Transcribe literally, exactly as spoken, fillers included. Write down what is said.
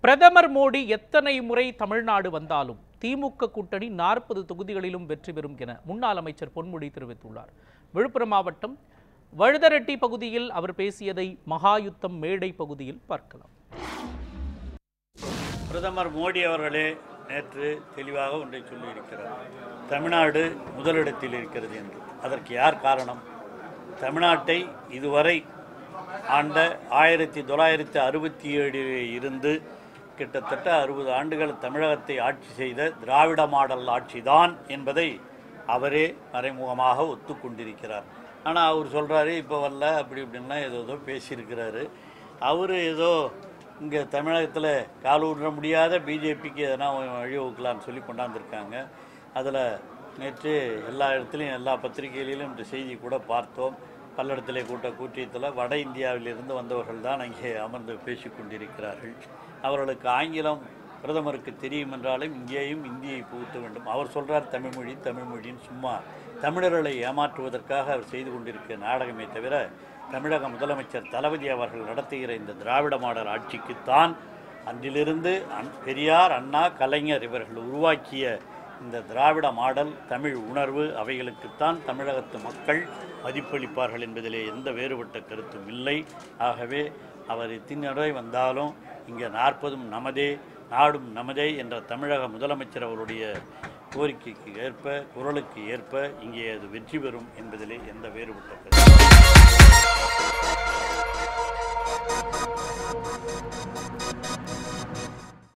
பிரதமர் மோடி எத்தனை முறை தமிழ்நாடு வந்தாலும் திமுக கூட்டணி நாற்பது தொகுதிகளிலும் வெற்றி பெறும் என முன்னாள் அமைச்சர் பொன்முடி தெரிவித்துள்ளார். விழுப்புரம் மாவட்டம் வழுதரெட்டி பகுதியில் அவர் பேசியதை மகாயுத்தம் மேடை பகுதியில் பார்க்கலாம். பிரதமர் மோடி அவர்களே நேற்று தெளிவாக ஒன்றை சொல்லியிருக்கிறார். தமிழ்நாடு முதலிடத்தில் இருக்கிறது என்று. அதற்கு யார் காரணம்? தமிழ்நாட்டை இதுவரை ஆண்ட ஆயிரத்தி தொள்ளாயிரத்தி அறுபத்தி ஏழில் இருந்து கிட்டத்தட்ட அறுபது ஆண்டுகள் தமிழகத்தை ஆட்சி செய்த திராவிட மாடல் ஆட்சிதான் என்பதை அவரே மறைமுகமாக ஒத்துக்கொண்டிருக்கிறார். ஆனால் அவர் சொல்கிறாரு இப்போ வரல அப்படி இப்படின்லாம் ஏதோ ஏதோ பேசியிருக்கிறாரு. அவர் ஏதோ இங்கே தமிழகத்தில் கால் ஊன்ற முடியாத பிஜேபிக்கு எதனா வழிவகுக்கலான்னு சொல்லி கொண்டாந்துருக்காங்க. அதில் நேற்று எல்லா இடத்துலையும் எல்லா பத்திரிகைகளிலும் இந்த செய்தி கூட பார்த்தோம். பல்லடத்திலே கூட்ட கூட்டத்தில் வட இந்தியாவிலிருந்து வந்தவர்கள் தான் அங்கே அமர்ந்து பேசி கொண்டிருக்கிறார்கள். அவர்களுக்கு ஆங்கிலம் பிரதமருக்கு தெரியும் என்றாலும் இங்கேயும் இந்தியை புகுத்த வேண்டும். அவர் சொல்கிறார் தமிழ்மொழி தமிழ்மொழின்னு. சும்மா தமிழர்களை ஏமாற்றுவதற்காக அவர் செய்து கொண்டிருக்கிற நாடகமே தவிர தமிழக முதலமைச்சர் தளபதி அவர்கள் நடத்துகிற இந்த திராவிட மாடல் ஆட்சிக்குத்தான் அன்றிலிருந்து அன் பெரியார் அண்ணா கலைஞர் இவர்கள் உருவாக்கிய இந்த திராவிட மாடல் தமிழ் உணர்வு அவைகளுக்குத்தான் தமிழகத்து மக்கள் மதிப்பளிப்பார்கள் என்பதிலே எந்த வேறுபட்ட கருத்தும் இல்லை. ஆகவே அவர் எத்தனை வந்தாலும் இங்கே நாற்பதும் நமதே நாடும் நமதே என்ற தமிழக முதலமைச்சர் அவருடைய கோரிக்கைக்கு ஏற்ப குரலுக்கு ஏற்ப இங்கே அது வெற்றி பெறும் என்பதிலே எந்த வேறுபட்ட கருத்து